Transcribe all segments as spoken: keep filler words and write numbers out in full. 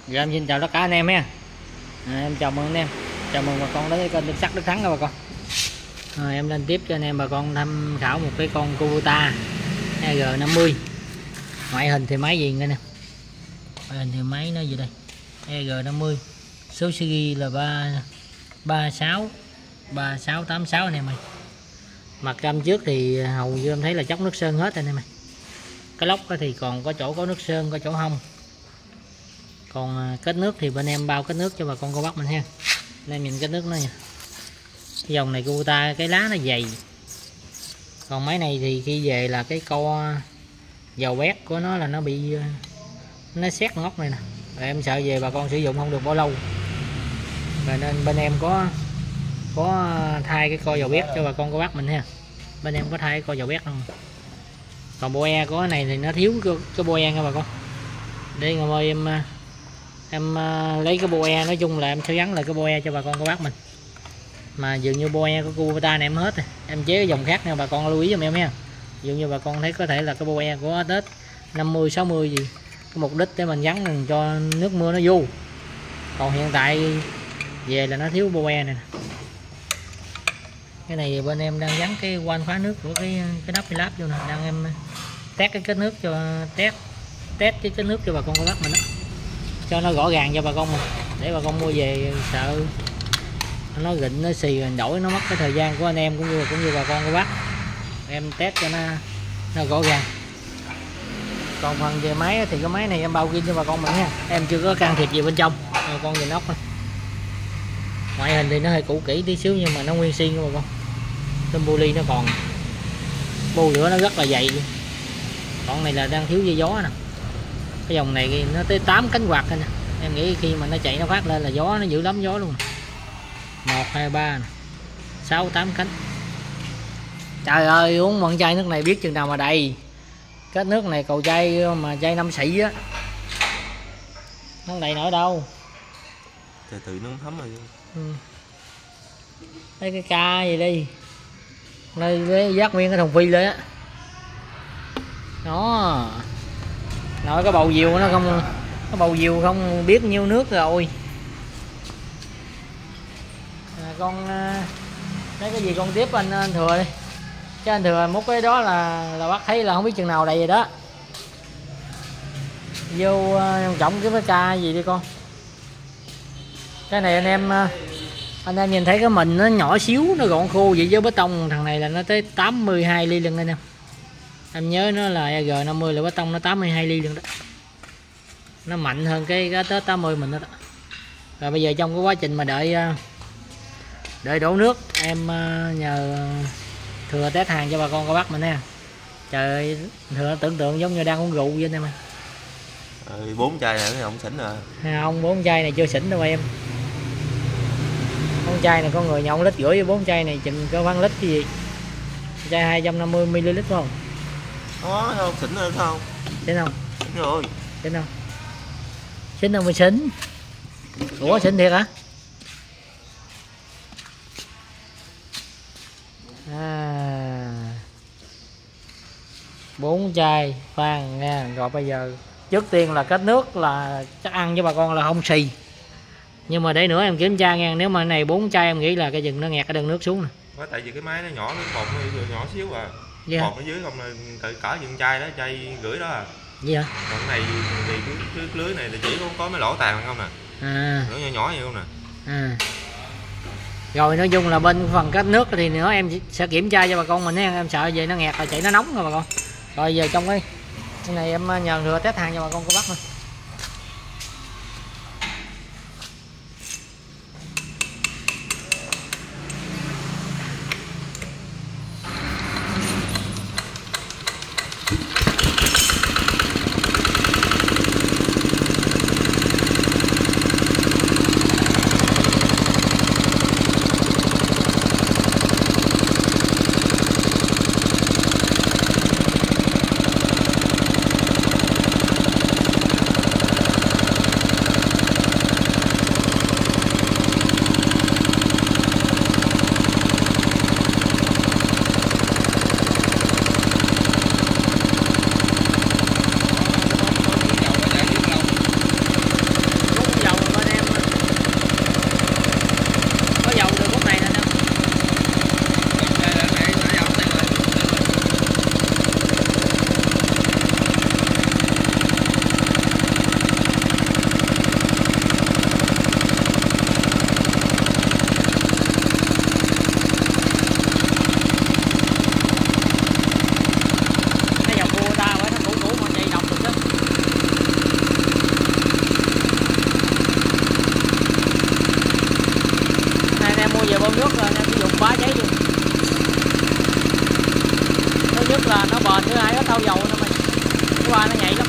Rồi em xin chào tất cả anh em ha. À, em chào mừng anh em, chào mừng bà con đến kênh Đức Sắt Đức Thắng các bà con. À, em lên tiếp cho anh em bà con tham khảo một cái con Kubota E G năm mươi. Ngoại hình thì máy gì nghe nè. Ngoại hình thì máy nó gì đây? E G năm mươi. Số series là ba ba sáu ba sáu tám sáu anh em ơi. Mặt cam trước thì hầu như em thấy là chóc nước sơn hết anh em ơi. Cái lốc thì còn có chỗ có nước sơn, có chỗ hông. Còn kết nước thì bên em bao kết nước cho bà con cô bác mình ha. Anh em nhìn kết nước nó nha. Cái dòng này Kubota cái lá nó dày. Còn máy này thì khi về là cái co dầu bét của nó là nó bị nó xét ngóc này nè. Rồi em sợ về bà con sử dụng không được bao lâu. Rồi nên bên em có có thay cái co dầu bét cho bà con cô bác mình ha. Bên em có thay cái co dầu bét không. Còn bộ e của cái này thì nó thiếu cái, cái bộ e nha bà con. Đây ngồi ơi em em lấy cái bộ e, nói chung là em sẽ gắn lại cái bộ e cho bà con cô bác mình. Mà dường như bộ e của Kubota này em hết rồi. Em chế cái dòng khác nha bà con lưu ý giùm em nha. Dường như bà con thấy có thể là cái bộ e của Tết năm mươi sáu mươi gì, cái mục đích để mình gắn cho nước mưa nó vô. Còn hiện tại về là nó thiếu bộ e này nè. Cái này bên em đang gắn cái van khóa nước của cái cái nắp láp vô nè, đang em test cái kết nước cho test test cái kết nước cho bà con cô bác mình đó. Cho nó rõ ràng cho bà con mình, để bà con mua về sợ nó gịnh nó xì rồi đổi nó mất cái thời gian của anh em cũng như cũng như bà con cô bác. Em test cho nó nó rõ ràng. Còn phần về máy thì cái máy này em bao pin cho bà con mình nha, em chưa có can thiệp gì bên trong. Bà con nhìn ốc thôi. Ngoại hình thì nó hơi cũ kỹ tí xíu nhưng mà nó nguyên xi nha bà con. Tôm bô ly nó còn bô lửa nó rất là dày luôn. Còn này là đang thiếu dây gió nè. Cái dòng này nó tới tám cánh quạt nè. Em nghĩ khi mà nó chạy nó phát lên là gió nó dữ lắm, gió luôn. Một hai ba sáu tám cánh. Trời ơi, uống một chai nước này biết chừng nào mà đầy. Cái nước này cầu chai mà chai năm xị á, nó đầy nổi đâu. Từ từ nó thấm rồi. Ừ. Lấy cái ca gì đi, đây lấy giác nguyên cái thùng phi lên á. Đó. Nội cái bầu diều nó không, cái bầu diều không biết nhiêu nước rồi. À, con lấy cái gì con tiếp anh, anh Thừa đi. Chứ anh Thừa múc cái đó là là bác thấy là không biết chừng nào đầy rồi đó. Vô uh, trọng cái ca gì đi con. Cái này anh em anh em nhìn thấy cái mình nó nhỏ xíu, nó gọn khô vậy với bê tông thằng này là nó tới tám mươi hai ly lần anh em. Em nhớ nó là E G năm mươi là bê tông nó tám mươi hai ly lần đó. Nó mạnh hơn cái cái Tết tám mươi mình đó, đó. Rồi bây giờ trong cái quá trình mà đợi đợi đổ nước, em nhờ Thừa test hàng cho bà con cô bác mình nha. Trời ơi, Thừa tưởng tượng giống như đang uống rượu vậy anh em ơi. Ừ, bốn chai này ông xỉn rồi. Không, bốn chai này chưa xỉn đâu em. Bốn chai này có người nhậu lít rưỡi với bốn chai này chừng có khoảng lít cái gì. Chai hai trăm năm mươi mi li lít phải không? Đó, không xỉn rồi không? Xỉn không? Xỉn rồi. Xỉn không? Xỉn đâu mới xỉn. Ủa xỉn thiệt hả? À, bốn chai khoan nha. Rồi bây giờ trước tiên là kết nước là chắc ăn với bà con là không xì. Nhưng mà để nữa em kiểm tra nha, nếu mà cái này bốn chai em nghĩ là cái chừng nó nghẹt cái đơn nước xuống nè. Có tại vì cái máy nó nhỏ, nước bột nó nhỏ xíu à. Dạ. Bột ở dưới không là cỡ cỡ chừng chai đó, chai rưỡi đó à. Gì hả? Còn cái này thì cái, cái lưới này là chỉ có, có mấy lỗ tàn không nè. À. Nó nhỏ nhỏ vậy không nè. À. Rồi nói chung là bên phần kết nước thì nữa em sẽ kiểm tra cho bà con mình nha, em sợ về nó nghẹt là chạy nó nóng rồi bà con. Rồi giờ trong cái cái này em nhờ Thừa test hàng cho bà con cô bác thôi. qua nó nhạy lắm.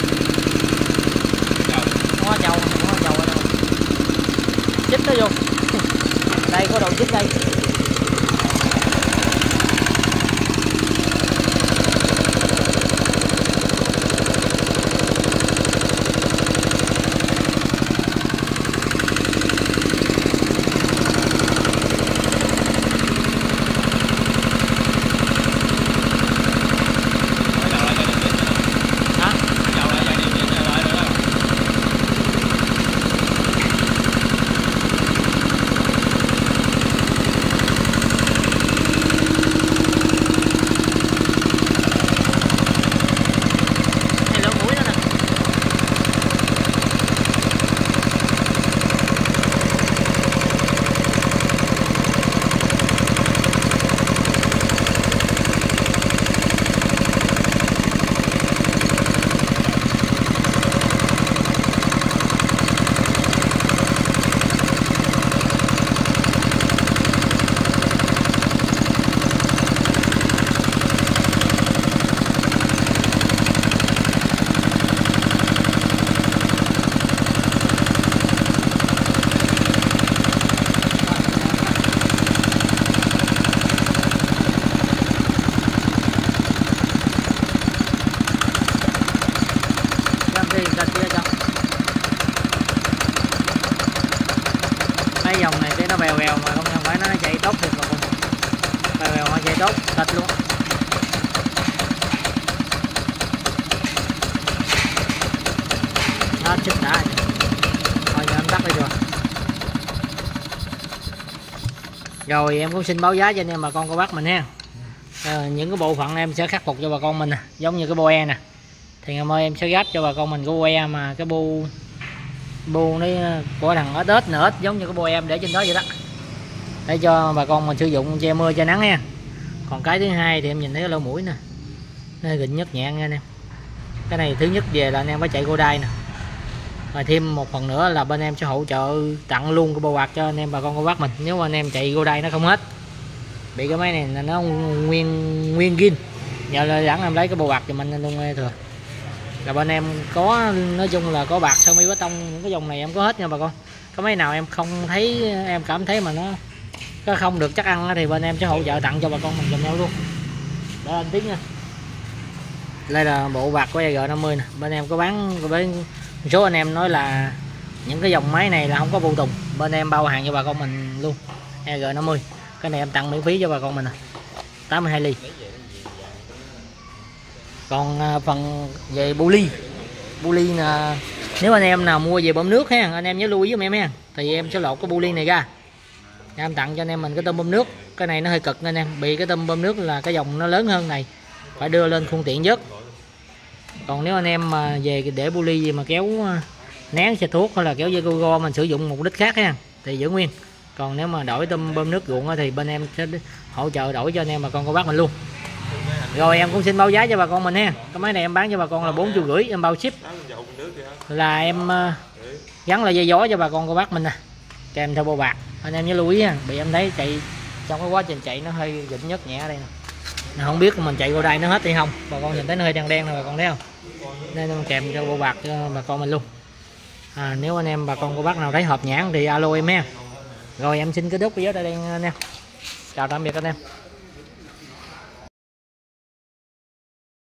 Hoa chầu, hoa chầu ở đâu? Chích nó vô. Đây có đầu chích đây. Cái dòng này cái nó bèo bèo mà không phải nó chạy tốt thiệt mà con bèo bèo nó chạy tốt thịt luôn. Nó chích đã thôi giờ em tắt đi rồi. Rồi em cũng xin báo giá cho anh em bà con cô bác mình ha. À, những cái bộ phận em sẽ khắc phục cho bà con mình nè, giống như cái bo e nè thì em ơi em sẽ gách cho bà con mình cái bo e mà cái bu bu nó của thằng ớt ớt nữa giống như cái bo em để trên đó vậy đó, để cho bà con mình sử dụng che mưa che nắng nha. Còn cái thứ hai thì em nhìn thấy cái lỗ mũi nè, nó gịnh nhất nhẹ nha anh em. Cái này thứ nhất về là anh em phải chạy cô đai nè, rồi thêm một phần nữa là bên em sẽ hỗ trợ tặng luôn cái bộ quạt cho anh em bà con cô bác mình. Nếu mà anh em chạy cô đai nó không hết, bị cái máy này là nó nguyên nguyên gin, nhờ là dẫn em lấy cái bộ quạt cho mình luôn thừa. Là bên em có nói chung là có bạc sơ mi bê tông, những cái dòng này em có hết nha bà con. Có mấy nào em không thấy em cảm thấy mà nó có không được chắc ăn thì bên em sẽ hỗ trợ tặng cho bà con mình dùm nhau luôn. Để anh tiếng nha. Đây là bộ bạc của e giê năm mươi nè, bên em có bán với số anh em nói là những cái dòng máy này là không có phụ tùng, bên em bao hàng cho bà con mình luôn. e giê năm mươi cái này em tặng miễn phí cho bà con mình nè, tám mươi hai ly. Còn phần về bu ly, bu ly là nếu anh em nào mua về bơm nước ha, anh em nhớ lưu ý giùm em ha, thì em sẽ lột cái bu ly này ra, em tặng cho anh em mình cái tôm bơm nước. Cái này nó hơi cực anh em, bị cái tôm bơm nước là cái dòng nó lớn hơn này, phải đưa lên phương tiện vớt. Còn nếu anh em mà về để bu ly gì mà kéo nén xe thuốc hay là kéo dây go go mình sử dụng mục đích khác ha thì giữ nguyên. Còn nếu mà đổi tôm bơm nước ruộng thì bên em sẽ hỗ trợ đổi cho anh em bà con cô bác mình luôn. Rồi em cũng xin báo giá cho bà con mình ha. Cái máy này em bán cho bà con là bốn triệu rưỡi, em bao ship. Là em gắn là dây gió cho bà con cô bác mình nè, kèm theo bộ bạc. Anh em nhớ lưu ý ha, bị em thấy chạy trong cái quá trình chạy nó hơi gịnh nhất nhẹ ở đây nè. Không biết mình chạy qua đây nó hết hay không. Bà con nhìn thấy nó hơi đen đen nè bà con thấy không? Nên em kèm cho bộ bạc cho bà con mình luôn. À, nếu anh em bà con cô bác nào thấy hợp nhãn thì alo em ha. Rồi em xin kết thúc video tại đây anh em. Chào tạm biệt anh em.